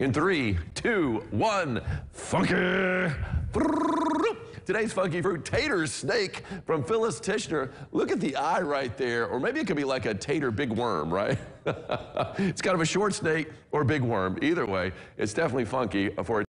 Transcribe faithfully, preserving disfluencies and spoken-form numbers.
In three, two, one, funky. Today's Funky Fruit tater snake from Phyllis Tishner. Look at the eye right there, or maybe it could be like a tater big worm, right? It's kind of a short snake or big worm. Either way, it's definitely funky for